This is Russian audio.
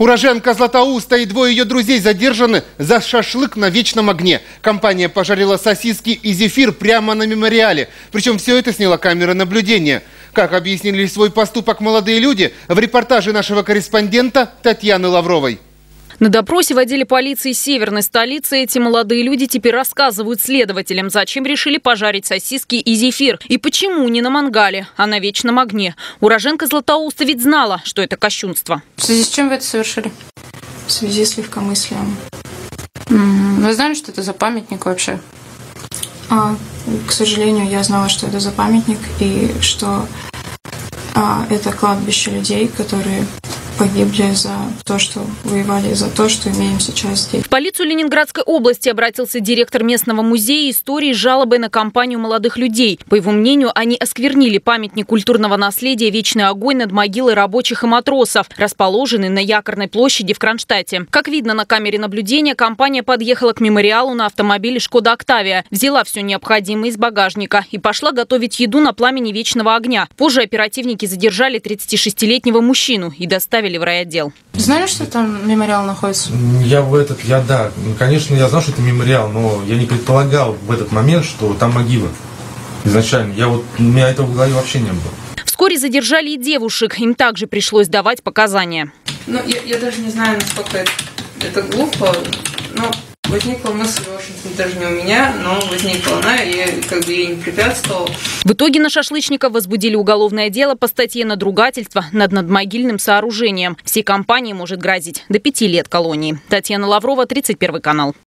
Уроженка Златоуста и двое ее друзей задержаны за шашлык на вечном огне. Компания пожарила сосиски и зефир прямо на мемориале. Причем все это сняла камера наблюдения. Как объяснили свой поступок молодые люди, в репортаже нашего корреспондента Татьяны Лавровой. На допросе в отделе полиции северной столицы эти молодые люди теперь рассказывают следователям, зачем решили пожарить сосиски и зефир. И почему не на мангале, а на вечном огне. Уроженка Златоуста ведь знала, что это кощунство. В связи с чем вы это совершили? В связи с легкомыслием. Вы знали, что это за памятник вообще? К сожалению, я знала, что это за памятник и что это кладбище людей, которые погибли за то, что воевали, за то, что имеем сейчас здесь. В полицию Ленинградской области обратился директор местного музея истории с жалобой на компанию молодых людей. По его мнению, они осквернили памятник культурного наследия «Вечный огонь» над могилой рабочих и матросов, расположенный на Якорной площади в Кронштадте. Как видно на камере наблюдения, компания подъехала к мемориалу на автомобиле «Шкода Октавия», взяла все необходимое из багажника и пошла готовить еду на пламени вечного огня. Позже оперативники задержали 36-летнего мужчину и доставили в райотдел. Знали, что там мемориал находится? Да. Конечно, я знал, что это мемориал, но я не предполагал в этот момент, что там могила. Изначально. У меня этого в голове вообще не было. Вскоре задержали и девушек. Им также пришлось давать показания. Я даже не знаю, насколько это глупо, но возникла мысль, в общем-то, даже не у меня, но возникла она, и я ей не препятствовала. В итоге на шашлычников возбудили уголовное дело по статье «Надругательство над надмогильным сооружением». Всей компании может грозить до 5 лет колонии. Татьяна Лаврова, 31 канал.